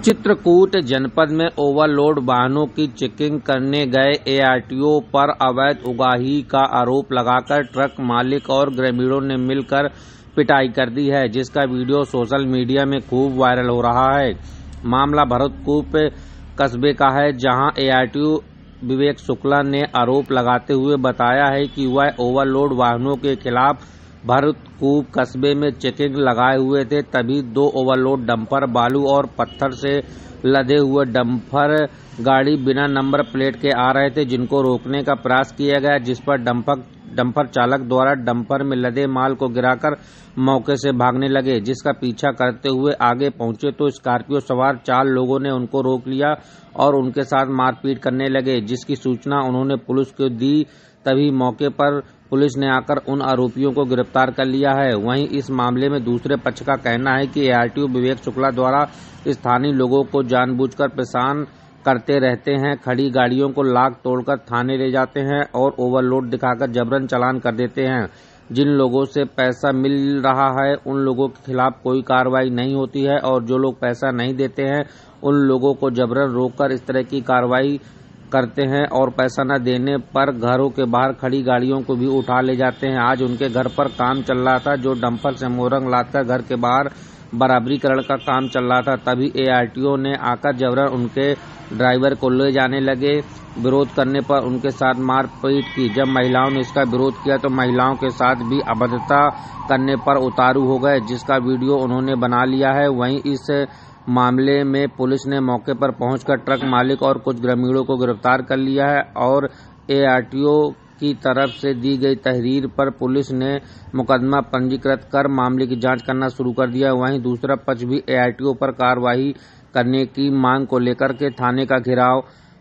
चित्रकूट जनपद में ओवरलोड वाहनों की चेकिंग करने गए एआरटीओ पर अवैध उगाही का आरोप लगाकर ट्रक मालिक और ग्रामीणों ने मिलकर पिटाई कर दी है, जिसका वीडियो सोशल मीडिया में खूब वायरल हो रहा है। मामला भरतकूप कस्बे का है, जहां एआरटीओ विवेक शुक्ला ने आरोप लगाते हुए बताया है कि वह ओवरलोड वाहनों के खिलाफ भरतकूप कस्बे में चेकिंग लगाए हुए थे। तभी दो ओवरलोड डंपर बालू और पत्थर से लदे हुए डंपर गाड़ी बिना नंबर प्लेट के आ रहे थे, जिनको रोकने का प्रयास किया गया, जिस पर डंपर चालक द्वारा डंपर में लदे माल को गिराकर मौके से भागने लगे। जिसका पीछा करते हुए आगे पहुंचे तो स्कॉर्पियो सवार 4 लोगों ने उनको रोक लिया और उनके साथ मारपीट करने लगे, जिसकी सूचना उन्होंने पुलिस को दी। तभी मौके पर पुलिस ने आकर उन आरोपियों को गिरफ्तार कर लिया है। वहीं इस मामले में दूसरे पक्ष का कहना है कि एआरटीओ विवेक शुक्ला द्वारा स्थानीय लोगों को जानबूझकर परेशान करते रहते हैं। खड़ी गाड़ियों को लाख तोड़कर थाने ले जाते हैं और ओवरलोड दिखाकर जबरन चालान कर देते हैं। जिन लोगों से पैसा मिल रहा है उन लोगों के खिलाफ कोई कार्रवाई नहीं होती है और जो लोग पैसा नहीं देते हैं उन लोगों को जबरन रोककर इस तरह की कार्रवाई करते हैं और पैसा न देने पर घरों के बाहर खड़ी गाड़ियों को भी उठा ले जाते हैं। आज उनके घर पर काम चल रहा था, जो डंपर से मोरंग लादकर घर के बाहर बराबरीकरण का काम चल रहा था। तभी एआरटीओ ने आकर जबरन उनके ड्राइवर को ले जाने लगे। विरोध करने पर उनके साथ मारपीट की। जब महिलाओं ने इसका विरोध किया तो महिलाओं के साथ भी अभद्रता करने पर उतारू हो गए, जिसका वीडियो उन्होंने बना लिया है। वहीं इस मामले में पुलिस ने मौके पर पहुंचकर ट्रक मालिक और कुछ ग्रामीणों को गिरफ्तार कर लिया है और एआरटीओ की तरफ से दी गई तहरीर पर पुलिस ने मुकदमा पंजीकृत कर मामले की जांच करना शुरू कर दिया है। वहीं दूसरा पक्ष भी एआरटीओ पर कार्रवाई करने की मांग को लेकर के थाने का घेराव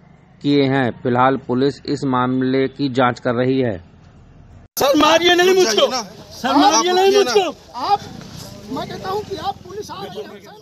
किए हैं। फिलहाल पुलिस इस मामले की जांच कर रही है। सर मारिए नहीं मुझको, सर मारिए नहीं मुझको। आप, मैं कहता हूं कि आप पुलिस आ रही है।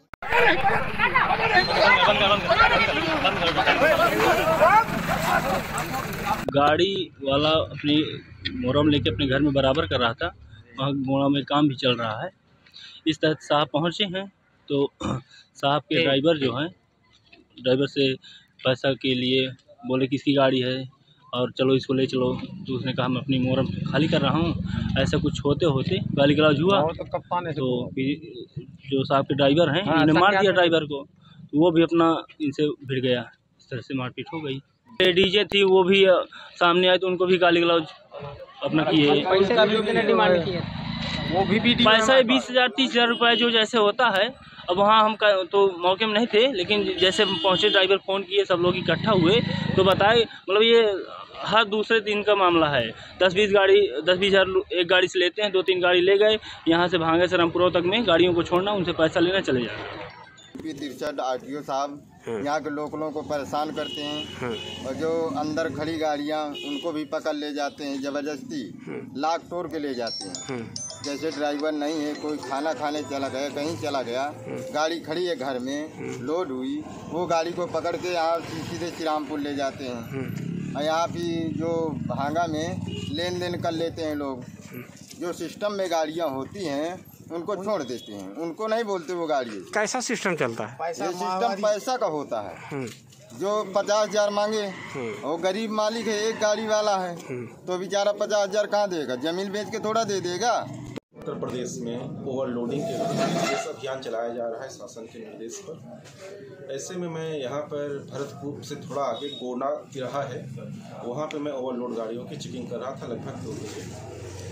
गाड़ी वाला अपनी मोरम लेके अपने घर में बराबर कर रहा था, वहाँ गोड़ा में काम भी चल रहा है। इस तहत साहब पहुँचे हैं तो साहब के ड्राइवर जो हैं, ड्राइवर से पैसा के लिए बोले किसकी गाड़ी है और चलो इसको ले चलो, तो उसने कहा मैं अपनी मोरम खाली कर रहा हूँ। ऐसा कुछ होते होते गाली गलौज हुआ तो जो साहब के ड्राइवर हैं इन्हें मार दिया ड्राइवर को, तो वो भी अपना इनसे भिड़ गया। इस तरह से मारपीट हो गई। डीजे थी वो भी सामने आए तो उनको भी गाली गलौज अपना किए। पैसा भी कितने डिमांड किए? वो भी पैसा 20,000 30,000 रुपये जो जैसे होता है। अब वहाँ हम तो मौके में नहीं थे, लेकिन जैसे पहुँचे ड्राइवर फ़ोन किए, सब लोग इकट्ठा हुए तो बताए, मतलब ये हर दूसरे दिन का मामला है। 10-20 हज़ार एक गाड़ी से लेते हैं, 2-3 गाड़ी ले गए, यहाँ से भांगे से रामपुरा तक में गाड़ियों को छोड़ना, उनसे पैसा लेना, चले जाना। तिरछठ आरटीओ साहब यहाँ के लोकलों को परेशान करते हैं और जो अंदर खड़ी गाड़ियाँ उनको भी पकड़ ले जाते हैं, ज़बरदस्ती लाख तोड़ के ले जाते हैं। जैसे ड्राइवर नहीं है, कोई खाना खाने चला गया, कहीं चला गया, गाड़ी खड़ी है घर में, लोड हुई, वो गाड़ी को पकड़ के यहाँ सीधे श्री रामपुर ले जाते हैं। यहाँ भी जो भांगा में लेन देन कर लेते हैं लोग, जो सिस्टम में गाड़ियाँ होती हैं उनको छोड़ देते हैं, उनको नहीं बोलते वो गाड़ी। कैसा सिस्टम चलता है? ये सिस्टम पैसा का होता है। जो 50,000 मांगे, वो गरीब मालिक है, एक गाड़ी वाला है, तो बेचारा 50,000 कहाँ देगा? जमीन बेच के थोड़ा दे देगा। उत्तर प्रदेश में ओवरलोडिंग के विरुद्ध अभियान चलाया जा रहा है शासन के निर्देश पर। ऐसे में मैं यहाँ पर भरतकूप से थोड़ा आगे गोना तिराहा है, वहाँ पे मैं ओवरलोड गाड़ियों की चेकिंग कर रहा था लगभग 2 बजे।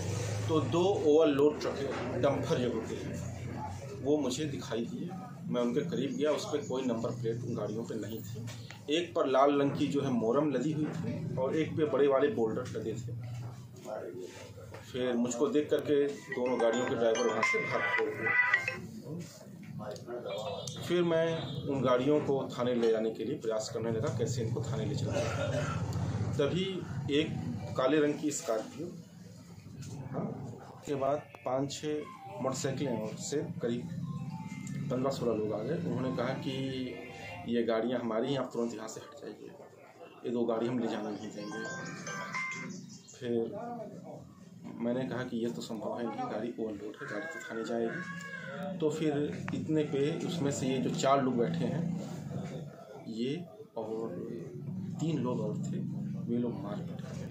तो 2 ओवरलोड ट्रक डंपर जो होते हैं वो मुझे दिखाई दिए। मैं उनके करीब गया, उस पर कोई नंबर प्लेट उन गाड़ियों पे नहीं थी। एक पर लाल रंग की जो है मोरम लदी हुई थी और एक पे बड़े वाले बोल्डर लगे थे। फिर मुझको देख करके दोनों गाड़ियों के ड्राइवर वहाँ से भाग गए। फिर मैं उन गाड़ियों को थाने ले जाने के लिए प्रयास करने लगा, कैसे इनको थाने ले चला। तभी एक काले रंग की स्कॉर्पियो के बाद 5-6 मोटरसाइकिलें से करीब 15-16 लोग आ गए। उन्होंने कहा कि ये गाड़ियाँ हमारी हैं, आप तुरंत यहाँ से हट जाइए, ये 2 गाड़ी हम ले जाने नहीं देंगे। फिर मैंने कहा कि ये तो संभव है नहीं, गाड़ी ओवरलोड है, गाड़ी तो थाने जाएगी। तो फिर इतने पे उसमें से ये जो 4 लोग बैठे हैं ये और 3 लोग और थे, वे लोग मार पड़े।